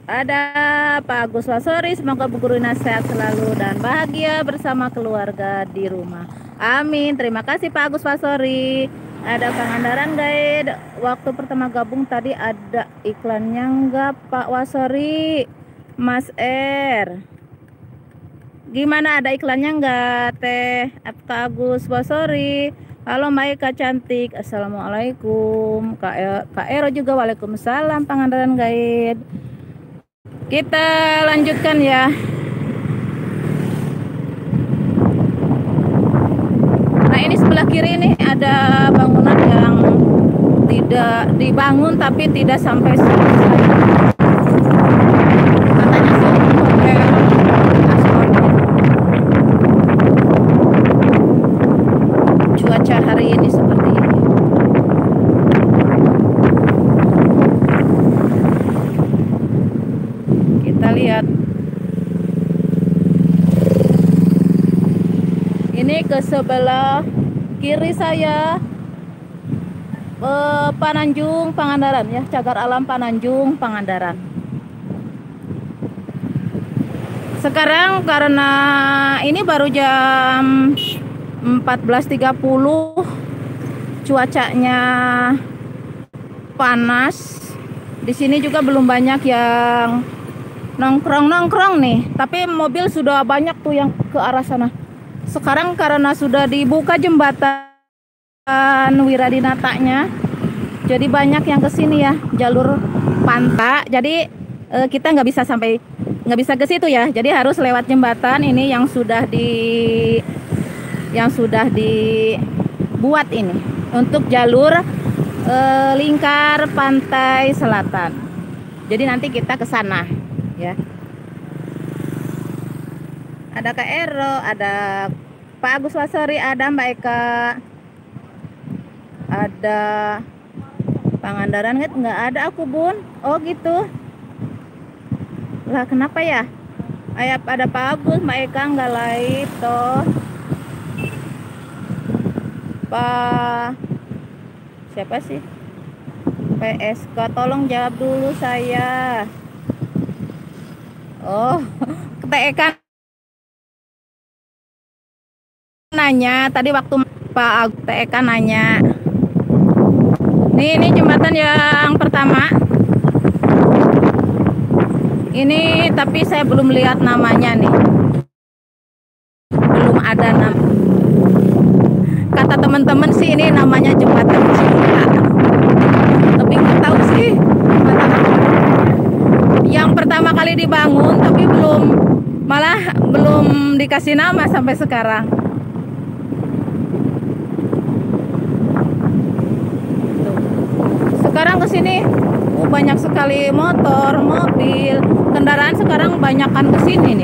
Ada Pak Agus Wasori, semoga Bu Gurina sehat selalu dan bahagia bersama keluarga di rumah. Amin. Terima kasih Pak Agus Wasori. Ada Pangandaran Guide. Waktu pertama gabung tadi ada iklannya enggak Pak Wasori? Mas R. Gimana, ada iklannya enggak Teh Pak Agus Wasori? Halo Mbak Eka cantik. Assalamualaikum. Kak Ero juga waalaikumsalam Pangandaran Guide. Kita lanjutkan ya. Nah, ini sebelah kiri ini ada bangunan yang tidak dibangun tapi tidak sampai selesai. Katanya sih hotel asalnya. Cuaca hari ini seperti ini. Kita lihat. Ini ke sebelah kiri saya Pananjung Pangandaran ya, Cagar Alam Pananjung Pangandaran. Sekarang karena ini baru jam 14.30, cuacanya panas. Di sini juga belum banyak yang nongkrong nih, tapi mobil sudah banyak tuh yang ke arah sana. Sekarang karena sudah dibuka jembatan Wiradinatanya, jadi banyak yang ke sini ya, jalur pantai. Jadi kita nggak bisa ke situ ya. Jadi harus lewat jembatan ini yang sudah dibuat ini untuk jalur lingkar pantai selatan. Jadi nanti kita ke sana ya. Ada Kak Ero, ada Pak Agus Wasori, ada Mbak Eka, ada Pangandaran nggak ada aku Bun. Oh gitu lah, kenapa ya? Ada Pak Agus, Mbak Eka nggak live toh. Pak siapa sih? PSK, tolong jawab dulu saya. Oh, TK nanya tadi waktu Pak TK nanya. Ini jembatan yang pertama. Ini tapi saya belum lihat namanya nih. Belum ada nama. Kata teman-teman sih ini namanya jembatan Cinta. Tapi nggak tahu sih. Yang pertama kali dibangun tapi belum dikasih nama sampai sekarang. Sekarang ke sini banyak sekali motor, mobil, kendaraan sekarang banyakkan ke sini nih.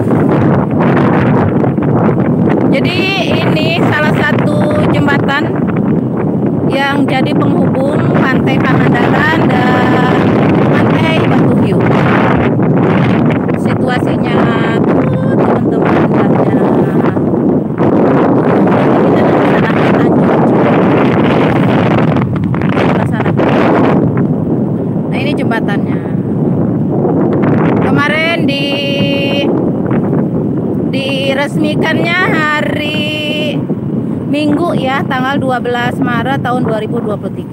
Jadi ini salah satu jembatan yang jadi penghubung pantai Pangandaran dan pantai Batu Hiu. Situasinya tuh teman-teman jembatannya. Kemarin diresmikannya hari Minggu ya, tanggal 12 Maret tahun 2023.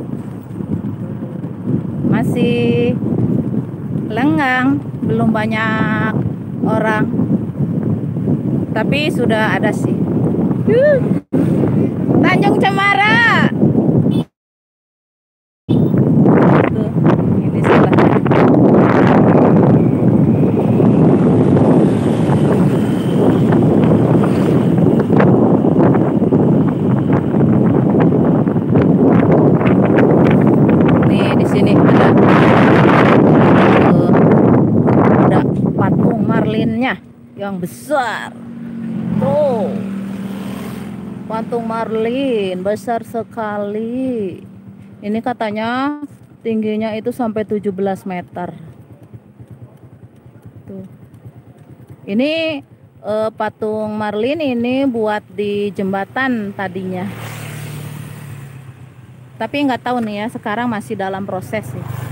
Masih lenggang, belum banyak orang. Tapi sudah ada sih. Tanjung Cemara. Yang besar tuh, patung Marlin besar sekali. Ini katanya tingginya itu sampai 17 meter tuh. Ini patung Marlin ini buat di jembatan tadinya, tapi nggak tahu nih ya, sekarang masih dalam proses sih.